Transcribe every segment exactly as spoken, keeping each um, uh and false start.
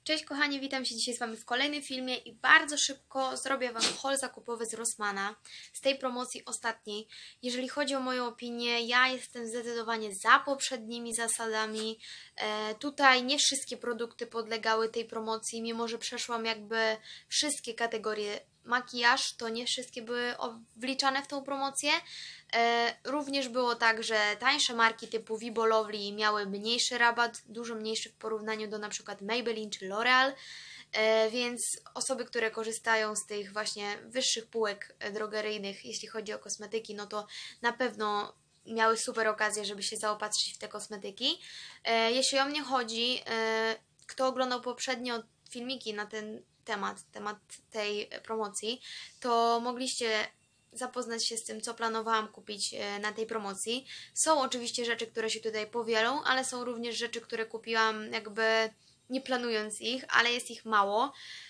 Cześć kochani, witam się dzisiaj z Wami w kolejnym filmie i bardzo szybko zrobię Wam haul zakupowy z Rossmana, z tej promocji ostatniej. Jeżeli chodzi o moją opinię, ja jestem zdecydowanie za poprzednimi zasadami. E, tutaj nie wszystkie produkty podlegały tej promocji, mimo że przeszłam jakby wszystkie kategorie makijaż, to nie wszystkie były wliczane w tą promocję. E, również było tak, że tańsze marki typu Vibo Lovely miały mniejszy rabat, dużo mniejszy w porównaniu do na przykład Maybelline czy L'Oreal, e, więc osoby, które korzystają z tych właśnie wyższych półek drogeryjnych, jeśli chodzi o kosmetyki, no to na pewno miały super okazję, żeby się zaopatrzyć w te kosmetyki. E, jeśli o mnie chodzi, e, kto oglądał poprzednio filmiki na ten temat, temat tej promocji, to mogliście zapoznać się z tym, co planowałam kupić na tej promocji. Są oczywiście rzeczy, które się tutaj powielą, ale są również rzeczy, które kupiłam jakby nie planując ich, ale jest ich mało,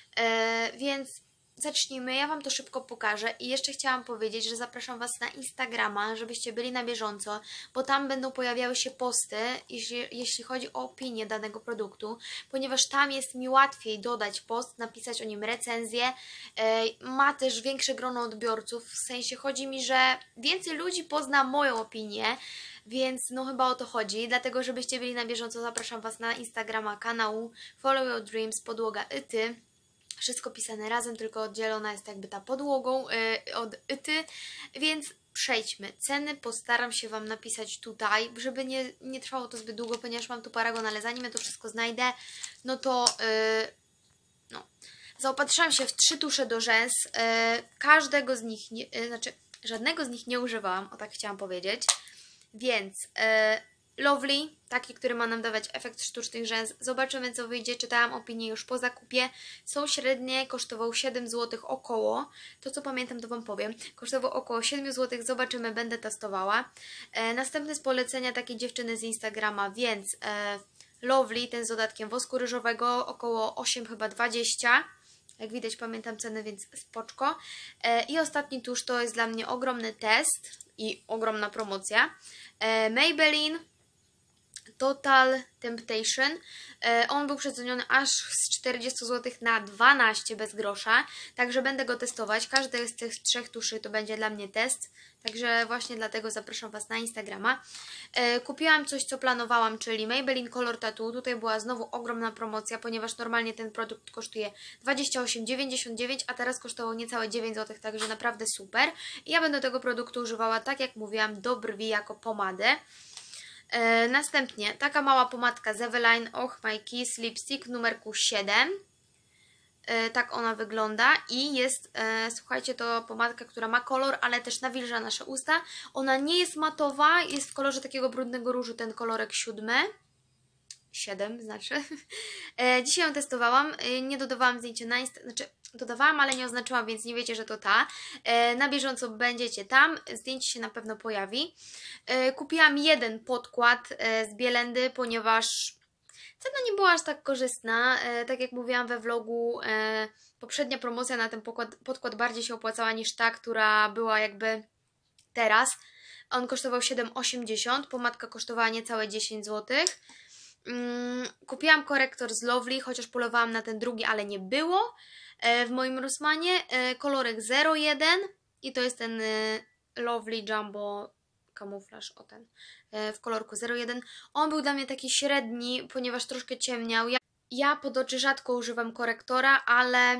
yy, więc zacznijmy, ja Wam to szybko pokażę i jeszcze chciałam powiedzieć, że zapraszam Was na Instagrama, żebyście byli na bieżąco, bo tam będą pojawiały się posty, jeśli, jeśli chodzi o opinię danego produktu, ponieważ tam jest mi łatwiej dodać post, napisać o nim recenzję, yy, ma też większe grono odbiorców, w sensie chodzi mi, że więcej ludzi pozna moją opinię, więc no chyba o to chodzi, dlatego żebyście byli na bieżąco, zapraszam Was na Instagrama kanału Follow Your Dreams, podłoga Ity. Wszystko pisane razem, tylko oddzielona jest jakby ta podłogą yy, od Ity, więc przejdźmy. Ceny postaram się Wam napisać tutaj, żeby nie, nie trwało to zbyt długo, ponieważ mam tu paragon, ale zanim ja to wszystko znajdę, no to yy, no, zaopatrzyłam się w trzy tusze do rzęs, yy, każdego z nich, nie, yy, znaczy żadnego z nich nie używałam, o tak chciałam powiedzieć, więc yy, Lovely, taki, który ma nam dawać efekt sztucznych rzęs. Zobaczymy, co wyjdzie. Czytałam opinię już po zakupie. Są średnie, kosztował siedem złotych około. To, co pamiętam, to Wam powiem. Kosztował około siedem złotych. Zobaczymy, będę testowała. E, następne z polecenia takiej dziewczyny z Instagrama, więc e, Lovely, ten z dodatkiem wosku ryżowego, około osiem chyba dwadzieścia. Jak widać, pamiętam ceny, więc spoczko. E, I ostatni tusz to jest dla mnie ogromny test i ogromna promocja. E, Maybelline Total Temptation. On był przeceniony aż z czterdzieści złotych na dwanaście bez grosza, także będę go testować. Każdy z tych trzech tuszy to będzie dla mnie test, także właśnie dlatego zapraszam Was na Instagrama. Kupiłam coś, co planowałam, czyli Maybelline Color Tattoo. Tutaj była znowu ogromna promocja, ponieważ normalnie ten produkt kosztuje dwadzieścia osiem dziewięćdziesiąt dziewięć, a teraz kosztował niecałe dziewięć złotych, także naprawdę super. I ja będę tego produktu używała, tak jak mówiłam, do brwi jako pomadę. E, następnie taka mała pomadka z Eveline Och My Kiss Lipstick numerku siedem. E, tak ona wygląda i jest, e, słuchajcie, to pomadka, która ma kolor, ale też nawilża nasze usta. Ona nie jest matowa, jest w kolorze takiego brudnego różu, ten kolorek siódmy. siedem znaczy. E, dzisiaj ją testowałam, e, nie dodawałam zdjęcia na Insta, znaczy dodawałam, ale nie oznaczyłam, więc nie wiecie, że to ta. E, na bieżąco będziecie tam, zdjęcie się na pewno pojawi. E, kupiłam jeden podkład e, z Bielendy, ponieważ cena nie była aż tak korzystna. E, tak jak mówiłam we vlogu, e, poprzednia promocja na ten podkład, podkład bardziej się opłacała niż ta, która była jakby teraz. On kosztował siedem osiemdziesiąt, pomadka kosztowała niecałe dziesięć złotych. Mm, kupiłam korektor z Lovely, chociaż polowałam na ten drugi, ale nie było w moim Rossmanie. Kolorek zero jeden i to jest ten Lovely Jumbo kamuflaż, o ten, w kolorku zero jeden. On był dla mnie taki średni, ponieważ troszkę ciemniał. Ja, ja pod oczy rzadko używam korektora, ale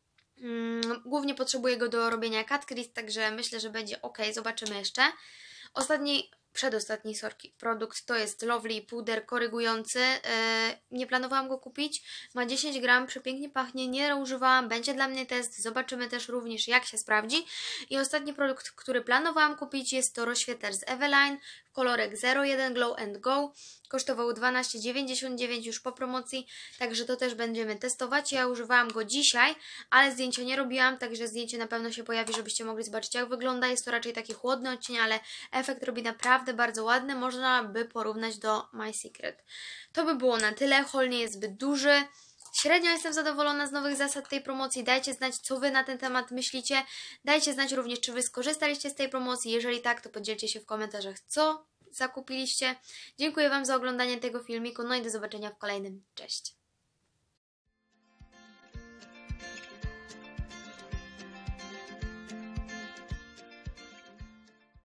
mm, głównie potrzebuję go do robienia cut crease, także myślę, że będzie ok. Zobaczymy jeszcze. Ostatni Przedostatni sorki produkt to jest Lovely puder korygujący. Yy, nie planowałam go kupić. Ma dziesięć gram, przepięknie pachnie, nie używałam, będzie dla mnie test. Zobaczymy też również, jak się sprawdzi. I ostatni produkt, który planowałam kupić, jest to rozświetlacz z Eveline, kolorek zero jeden Glow and Go. Kosztował dwanaście dziewięćdziesiąt dziewięć już po promocji, także to też będziemy testować. Ja używałam go dzisiaj, ale zdjęcia nie robiłam, także zdjęcie na pewno się pojawi, żebyście mogli zobaczyć, jak wygląda. Jest to raczej taki chłodny odcień, ale efekt robi naprawdę bardzo ładny. Można by porównać do My Secret. To by było na tyle. Haul nie jest zbyt duży. Średnio jestem zadowolona z nowych zasad tej promocji. Dajcie znać, co Wy na ten temat myślicie. Dajcie znać również, czy Wy skorzystaliście z tej promocji. Jeżeli tak, to podzielcie się w komentarzach, co zakupiliście. Dziękuję Wam za oglądanie tego filmiku. No i do zobaczenia w kolejnym. Cześć!